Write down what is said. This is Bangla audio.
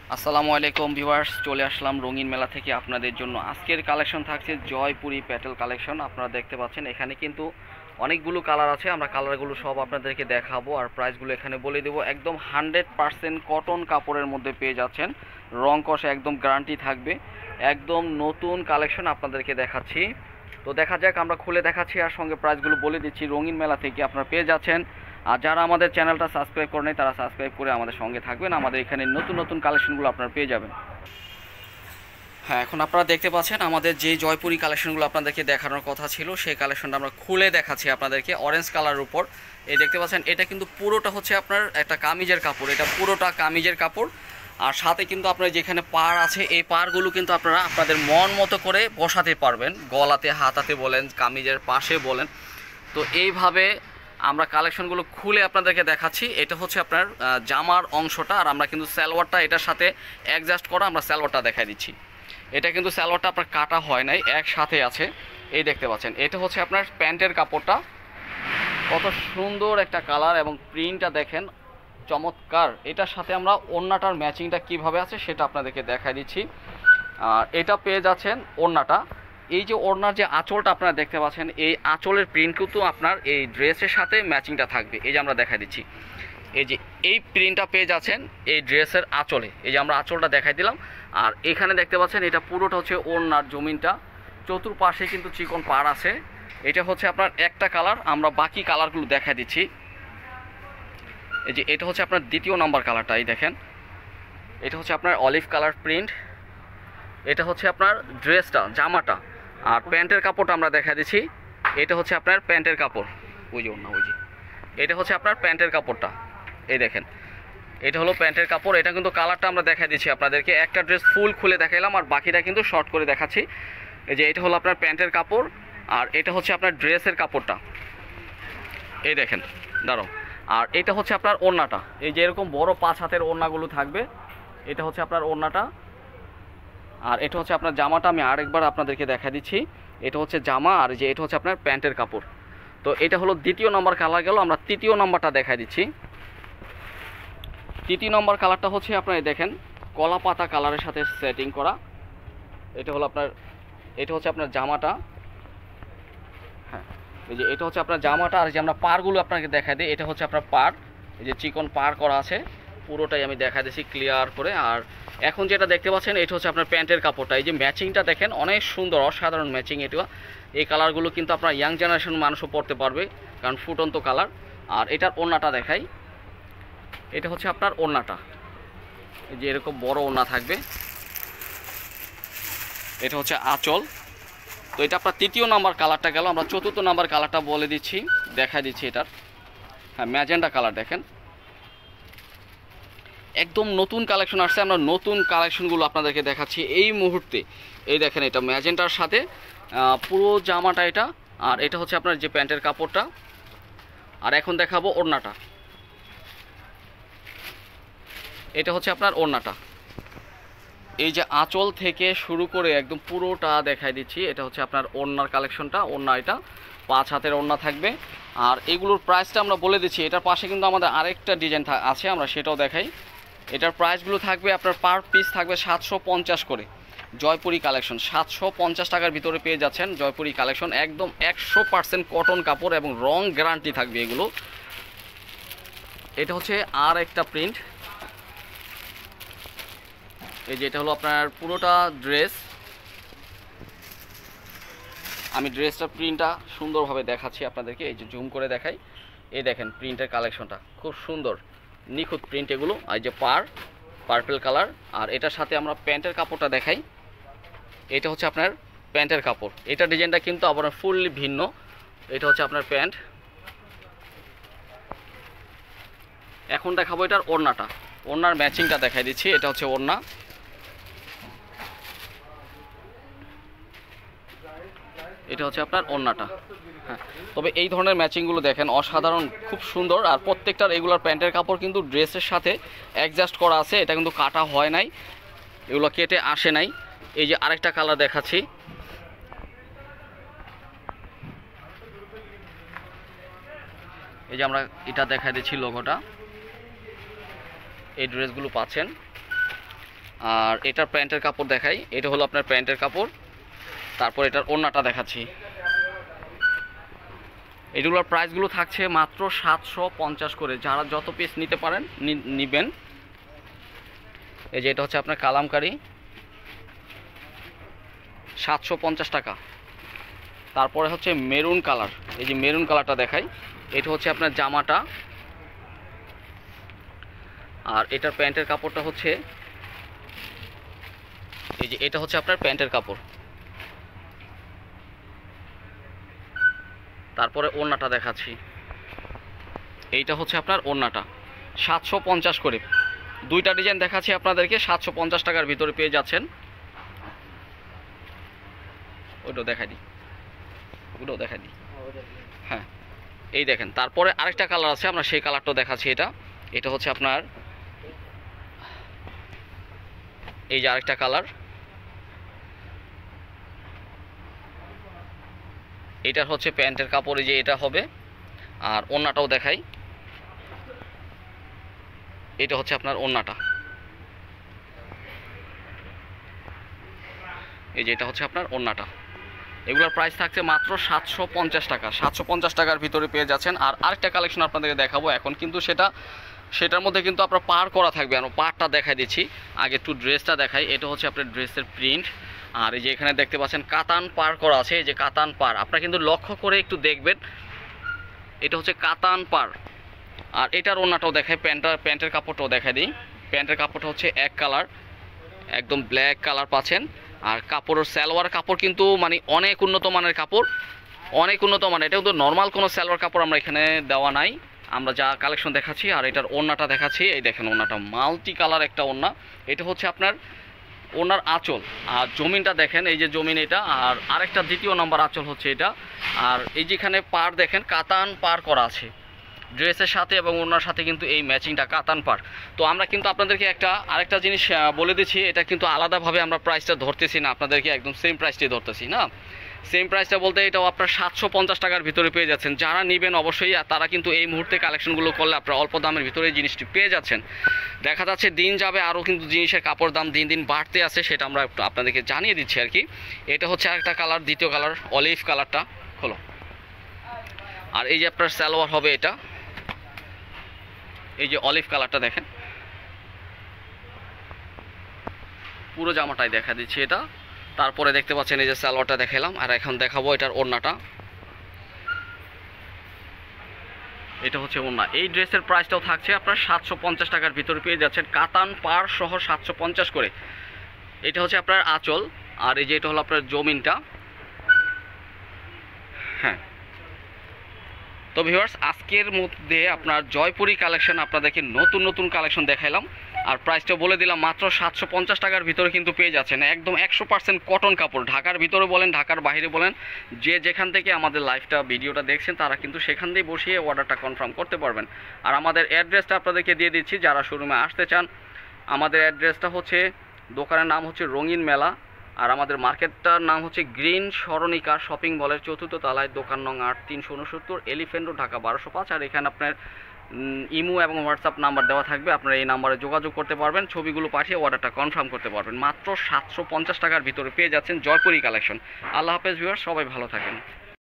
আসসালামু আলাইকুম ভিউয়ার্স, চলে আসলাম রঙিন মেলা থেকে আপনাদের জন্য। আজকের কালেকশন থাকছে জয়পুরি প্যাটেল কালেকশন। আপনারা দেখতে পাচ্ছেন এখানে কিন্তু অনেকগুলো কালার আছে। আমরা কালারগুলো সব আপনাদেরকে দেখাবো আর প্রাইসগুলো এখানে বলে দেবো। একদম 100% কটন কাপড়ের মধ্যে পেয়ে যাচ্ছেন, রং কষে একদম গ্যারান্টি থাকবে। একদম নতুন কালেকশন আপনাদেরকে দেখাচ্ছি। তো দেখা যাক, আমরা খুলে দেখাচ্ছি আর সঙ্গে প্রাইসগুলো বলে দিচ্ছি। রঙিন মেলা থেকে আপনারা পেয়ে যাচ্ছেন। আর যারা আমাদের চ্যানেলটা সাবস্ক্রাইব করে নেই তারা সাবস্ক্রাইব করে আমাদের সঙ্গে থাকবেন। আমাদের এখানে নতুন নতুন কালেকশনগুলো আপনারা পেয়ে যাবেন। হ্যাঁ, এখন আপনারা দেখতে পাচ্ছেন আমাদের যে জয়পুরি কালেকশনগুলো আপনাদেরকে দেখানোর কথা ছিল সেই কালেকশনটা আমরা খুলে দেখাচ্ছি আপনাদেরকে। অরেঞ্জ কালারের উপর এই দেখতে পাচ্ছেন, এটা কিন্তু পুরোটা হচ্ছে আপনার একটা কামিজের কাপড়। এটা পুরোটা কামিজের কাপড়। আর সাথে কিন্তু আপনার যেখানে পাড় আছে এই পাড়গুলো কিন্তু আপনারা আপনাদের মন মতো করে বসাতে পারবেন, গলাতে হাতাতে বলেন, কামিজের পাশে বলেন। তো এইভাবে আমরা কালেকশনগুলো খুলে আপনাদেরকে দেখাচ্ছি। এটা হচ্ছে আপনার জামার অংশটা, আর আমরা কিন্তু সালোয়ারটা এটার সাথে অ্যাডজাস্ট করা আমরা সালোয়ারটা দেখাই দিচ্ছি। এটা কিন্তু সালোয়ারটা আপনার কাটা হয় নাই, একসাথে আছে। এই দেখতে পাচ্ছেন, এটা হচ্ছে আপনার প্যান্টের কাপড়টা। কত সুন্দর একটা কালার এবং প্রিন্টটা দেখেন, চমৎকার। এটার সাথে আমরা ওড়নাটার ম্যাচিংটা কিভাবে আছে সেটা আপনাদেরকে দেখাই দিচ্ছি। আর এটা পেয়ে যাচ্ছেন ওড়নাটা। এই যে ওড়নার যে আঁচলটা আপনারা দেখতে পাচ্ছেন, এই আঁচলের প্রিন্ট কিন্তু আপনার এই ড্রেসের সাথে ম্যাচিংটা থাকবে। এই যে আমরা দেখাই দিচ্ছি, এই যে এই প্রিন্টটা পেয়ে যাচ্ছেন এই ড্রেসের আঁচলে। এই যে আমরা আঁচলটা দেখাই দিলাম। আর এখানে দেখতে পাচ্ছেন এটা পুরোটা হচ্ছে ওড়নার জমিনটা, চতুর্পাশে কিন্তু চিকন পাড় আছে। এটা হচ্ছে আপনার একটা কালার, আমরা বাকি কালারগুলো দেখাই দিচ্ছি। এই যে এটা হচ্ছে আপনার দ্বিতীয় নাম্বার কালারটা, এই দেখেন, এটা হচ্ছে আপনার অলিভ কালার প্রিন্ট। এটা হচ্ছে আপনার ড্রেসটা, জামাটা। আর প্যান্টের কাপড়টা আমরা দেখা দিচ্ছি। এটা হচ্ছে আপনার প্যান্টের কাপড়, ওই যে ওড়না, ওই যে এটা হচ্ছে আপনার প্যান্টের কাপড়টা। এই দেখেন, এটা হলো প্যান্টের কাপড়। এটা কিন্তু কালারটা আমরা দেখা দিচ্ছি আপনাদেরকে। একটা ড্রেস ফুল খুলে দেখাইলাম আর বাকিটা কিন্তু শর্ট করে দেখাচ্ছি। এই যে এটা হলো আপনার প্যান্টের কাপড়, আর এটা হচ্ছে আপনার ড্রেসের কাপড়টা। এই দেখেন, দাঁড়াও। আর এটা হচ্ছে আপনার ওড়নাটা। এই যে এরকম বড় 5 হাতের ওড়নাগুলো থাকবে। এটা হচ্ছে আপনার ওড়নাটা। আর এটা হচ্ছে আপনার জামাটা। আমি আরেকবার আপনাদেরকে দেখা দিচ্ছি। এটা হচ্ছে জামা, আর যে এটা হচ্ছে আপনার প্যান্টের কাপড়। তো এটা হলো দ্বিতীয় নম্বর কালার গেল। আমরা তৃতীয় নম্বরটা দেখাই দিচ্ছি। তৃতীয় নম্বর কালারটা হচ্ছে আপনার দেখেন, কলা পাতা কালারের সাথে সেটিং করা। এটা হলো আপনার, এটা হচ্ছে আপনার জামাটা। হ্যাঁ, এই যে এটা হচ্ছে আপনার জামাটা। আর যে আমরা পাড়গুলো আপনাকে দেখাই দিই, এটা হচ্ছে আপনার পাড়। এই যে চিকন পাড় করা আছে, পুরোটাই আমি দেখা দিচ্ছি ক্লিয়ার করে। আর এখন যেটা দেখতে পাচ্ছেন এটা হচ্ছে আপনার প্যান্টের কাপড়টা। এই যে ম্যাচিংটা দেখেন, অনেক সুন্দর, অসাধারণ ম্যাচিং। এটা এই কালারগুলো কিন্তু আপনার ইয়াং জেনারেশন মানুষও পরতে পারবে, কারণ ফুটন্ত কালার। আর এটার ওড়নাটা দেখাই। এটা হচ্ছে আপনার ওড়নাটা, এই যে এরকম বড় ওড়না থাকবে। এটা হচ্ছে আঁচল। তো এটা আপনার তৃতীয় নাম্বার কালারটা গেল। আমরা চতুর্থ নাম্বার কালারটা বলে দিচ্ছি, দেখা দিচ্ছি এটার। হ্যাঁ, ম্যাজেন্ডা কালার দেখেন, একদম নতুন কালেকশন আসছে। আমরা নতুন কালেকশনগুলো আপনাদেরকে দেখাচ্ছি এই মুহূর্তে। এই দেখেন, এটা ম্যাজেন্টার সাথে পুরো জামাটা এটা। আর এটা হচ্ছে আপনার যে প্যান্টের কাপড়টা। আর এখন দেখাবো ওড়নাটা। এটা হচ্ছে আপনার ওড়নাটা। এই যে আঁচল থেকে শুরু করে একদম পুরোটা দেখাই দিচ্ছি। এটা হচ্ছে আপনার ওড়নার কালেকশনটা। ওড়না এটা 5 হাতের ওড়না থাকবে। আর এগুলোর প্রাইসটা আমরা বলে দিচ্ছি। এটার পাশে কিন্তু আমাদের আরেকটা ডিজাইন আছে, আমরা সেটাও দেখাই। এটার প্রাইসগুলো থাকবে আপনার পার পিস থাকবে 750 করে। জয়পুরি কালেকশন 750 টাকার ভিতরে পেয়ে যাচ্ছেন জয়পুরি কালেকশন। একদম 100% কটন কাপড় এবং রং গ্যারান্টি থাকবে এগুলো। এটা হচ্ছে আর একটা প্রিন্ট। এই যে এটা হলো আপনার পুরোটা ড্রেস। আমি ড্রেসটা প্রিন্টটা সুন্দরভাবে দেখাচ্ছি আপনাদেরকে। এই যে জুম করে দেখাই। এই দেখেন প্রিন্টের কালেকশনটা খুব সুন্দর, নিখুঁত প্রিন্ট এগুলো। আর যে পার্পল কালার। আর এটার সাথে আমরা প্যান্টের কাপড়টা দেখাই। এটা হচ্ছে আপনার প্যান্টের কাপড়। এটা ডিজাইনটা কিন্তু আবার ফুললি ভিন্ন। এটা হচ্ছে আপনার প্যান্ট। এখন দেখাবো এটার ওড়নাটা। ওড়নার ম্যাচিংটা দেখাই দিচ্ছি। এটা হচ্ছে ওড়না। এটা হচ্ছে আপনার ওড়নাটা। হ্যাঁ, তবে এই ধরনের ম্যাচিংগুলো দেখেন অসাধারণ, খুব সুন্দর। আর প্রত্যেকটার এগুলোর প্যান্টের কাপড় কিন্তু ড্রেসের সাথে অ্যাডজাস্ট করা আছে। এটা কিন্তু কাটা হয় নাই, এগুলো কেটে আসে নাই। এই যে আরেকটা কালার দেখাচ্ছি। এই যে আমরা এটা দেখা দিচ্ছি লোগোটা। এই ড্রেসগুলো পাচ্ছেন। আর এটার প্যান্টের কাপড় দেখাই, এটা হলো আপনার প্যান্টের কাপড়। তারপর এটার ওড়নাটা দেখাচ্ছি। এগুলোর প্রাইসগুলো থাকছে মাত্র 750 করে। যারা যত পিস নিতে পারেন নিবেন। এই যে এটা হচ্ছে আপনার কালামকারী, 750 টাকা। তারপরে হচ্ছে মেরুন কালার, এই যে মেরুন কালারটা দেখাই, এটা হচ্ছে আপনার জামাটা। আর এটার প্যান্টের কাপড়টা হচ্ছে এই যে এটা হচ্ছে আপনার প্যান্টের কাপড়। তারপরে ওড়নাটা দেখাচ্ছি, এইটা হচ্ছে আপনার ওড়নাটা, 750 করে। দুইটা ডিজাইন দেখাচ্ছি আপনাদেরকে, 750 টাকার ভিতরে পেয়ে যাচ্ছেন। ওইটাও দেখাই দিই, ওটাও দেখাই দিই। হ্যাঁ, এই দেখেন। তারপরে আরেকটা কালার আছে, আমরা সেই কালারটাও দেখাচ্ছি। এটা হচ্ছে আপনার এই যে আরেকটা কালার, এটার হচ্ছে প্যান্টের কাপড়, যে এটা হবে। আর ওড়নাটাও দেখাই, এটা হচ্ছে আপনার ওড়নাটা, এই যে এটা হচ্ছে আপনার ওড়নাটা। এগুলোর প্রাইস থাকছে মাত্র 750 টাকা। 750 টাকার ভিতরে পেয়ে যাচ্ছেন। আর আরেকটা কালেকশন আপনাদেরকে দেখাবো এখন, কিন্তু সেটার মধ্যে কিন্তু আপনার পার করা থাকবে। আমি পারটা দেখাই দিচ্ছি, আগে একটু ড্রেসটা দেখাই। এটা হচ্ছে আপনার ড্রেসের প্রিন্ট। আর এই যে এখানে দেখতে পাচ্ছেন কাতান পার করা আছে, এই যে কাতান পার, আপনারা কিন্তু লক্ষ্য করে একটু দেখবেন। এটা হচ্ছে কাতান পার। আর এটার ওড়নাটাও দেখাই, প্যান্টের কাপড়টাও দেখাই দিই। প্যান্টের কাপড়টা হচ্ছে এক কালার, একদম ব্ল্যাক কালার পাচ্ছেন। আর কাপড়ের সালোয়ার কাপড় কিন্তু মানে অনেক উন্নত মানের কাপড়, অনেক উন্নত মানের। এটা কিন্তু নর্মাল কোনো সালোয়ার কাপড় আমরা এখানে দেওয়া নাই, আমরা যা কালেকশন দেখাচ্ছি। আর এটার ওড়নাটা দেখাচ্ছি, এই দেখেন ওড়নাটা মাল্টি কালার একটা ওড়না। এটা হচ্ছে আপনার ওড়নার আঁচল। আর জমিনটা দেখেন, এই যে জমিন এটা। আর আরেকটা দ্বিতীয় নম্বর আঁচল হচ্ছে এটা। আর এই যেখানে পার দেখেন কাতান পার করা আছে ড্রেসের সাথে এবং ওড়নার সাথে, কিন্তু এই ম্যাচিংটা কাতান পার। তো আমরা কিন্তু আপনাদেরকে আরেকটা জিনিস বলে দিচ্ছি, এটা কিন্তু আলাদাভাবে আমরা প্রাইসটা ধরতেছি না, আপনাদেরকে একদম সেম প্রাইসটাই ধরতেছি না। সেম প্রাইসটা বলতে এটাও আপনার 750 টাকার ভিতরে পেয়ে যাচ্ছেন। যারা নেবেন অবশ্যই তারা কিন্তু এই মুহূর্তে কালেকশনগুলো করলে আপনারা অল্প দামের ভিতরে এই জিনিসটি পেয়ে যাচ্ছেন। দেখা যাচ্ছে দিন যাবে আরও কিন্তু জিনিসের কাপড় দাম দিন দিন বাড়তে আছে, সেটা আমরা একটু আপনাদেরকে জানিয়ে দিচ্ছি আর কি। এটা হচ্ছে আরেকটা কালার, দ্বিতীয় কালার, অলিভ কালারটা হলো। আর এই যে আপনার সালোয়ার হবে এটা, এই যে অলিভ কালারটা দেখেন, পুরো জামাটাই দেখা দিচ্ছি এটা। তারপরে দেখতে পাচ্ছেন এই যে সালোয়ারটা দেখালাম। আর এখন দেখাবো এটার ওড়নাটা, এটা হচ্ছে ওড়না। এই ড্রেসের প্রাইসটাও থাকছে আপনার 750 টাকার ভিতরে পেয়ে যাচ্ছেন, কাতান পার সহ 750 করে। এটা হচ্ছে আপনার আঁচল। আর এই যে এটা হলো আপনার জমিনটা। হ্যাঁ, তো ভিউয়ার্স, আজকের মধ্যে আপনার জয়পুরি কালেকশন আপনাদেরকে নতুন নতুন কালেকশন দেখাইলাম। আর প্রাইসটা বলে দিলাম, মাত্র 750 টাকার ভিতরে কিন্তু পেয়ে যাচ্ছেন। একদম 100% কটন কাপড়। ঢাকার ভিতরে বলেন, ঢাকার বাইরে বলেন, যে যেখান থেকে আমাদের লাইভটা ভিডিওটা দেখছেন তারা কিন্তু সেখান দিয়ে বসিয়ে অর্ডারটা কনফার্ম করতে পারবেন। আর আমাদের অ্যাড্রেসটা আপনাদেরকে দিয়ে দিচ্ছি, যারা শোরুমে আসতে চান। আমাদের অ্যাড্রেসটা হচ্ছে, দোকানের নাম হচ্ছে রঙিন মেলা। আর আমাদের মার্কেটটার নাম হচ্ছে গ্রিন সরণিকা শপিং মলের 4র্থ তলায়, দোকান নং 8, 369 এলিফ্যান্ট রোড, ঢাকা 1205। আর এখানে আপনার ইমো এবং হোয়াটসঅ্যাপ নাম্বার দেওয়া থাকবে, আপনারা এই নাম্বারে যোগাযোগ করতে পারবেন, ছবিগুলো পাঠিয়ে অর্ডারটা কনফার্ম করতে পারবেন। মাত্র 750 টাকার ভিতরে পেয়ে যাচ্ছেন জয়পুরি কালেকশন। আল্লাহ হাফেজ ভিউয়ার্স, সবাই ভালো থাকেন।